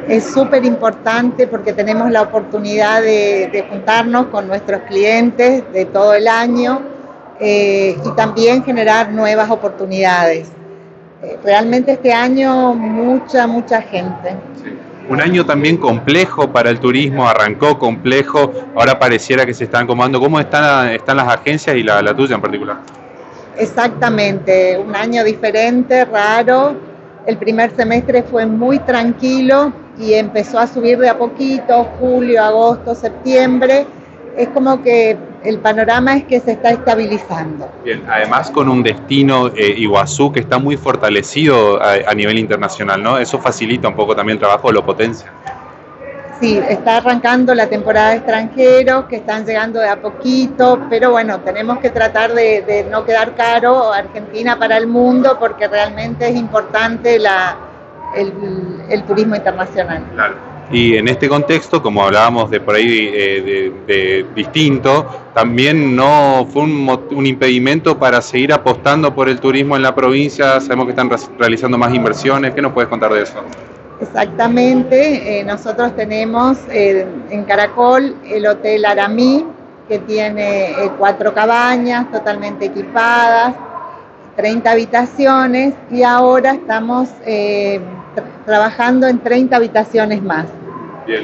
es súper importante porque tenemos la oportunidad de juntarnos con nuestros clientes de todo el año y también generar nuevas oportunidades. Realmente este año mucha gente. Sí. Un año también complejo para el turismo, arrancó complejo, ahora pareciera que se están acomodando. ¿Cómo están las agencias y la tuya en particular? Exactamente, un año diferente, raro. El primer semestre fue muy tranquilo y empezó a subir de a poquito, julio, agosto, septiembre. Es como que el panorama es que se está estabilizando. Bien, además con un destino Iguazú que está muy fortalecido a nivel internacional, ¿no? Eso facilita un poco también el trabajo, lo potencia. Sí, está arrancando la temporada de extranjeros que están llegando de a poquito, pero bueno, tenemos que tratar de no quedar caro Argentina para el mundo porque realmente es importante el turismo internacional. Claro. Y en este contexto, como hablábamos de por ahí de distinto, también no fue un impedimento para seguir apostando por el turismo en la provincia. Sabemos que están realizando más inversiones. ¿Qué nos puedes contar de eso? Exactamente, nosotros tenemos en Caracol el Hotel Aramí, que tiene 4 cabañas totalmente equipadas, 30 habitaciones y ahora estamos trabajando en 30 habitaciones más. Bien,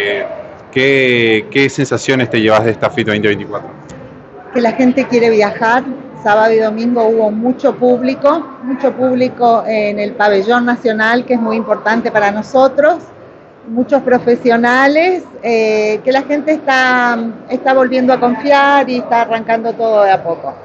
¿qué sensaciones te llevas de esta FIT 2024? Que la gente quiere viajar. Sábado y domingo hubo mucho público en el pabellón nacional, que es muy importante para nosotros, muchos profesionales, que la gente está volviendo a confiar y está arrancando todo de a poco.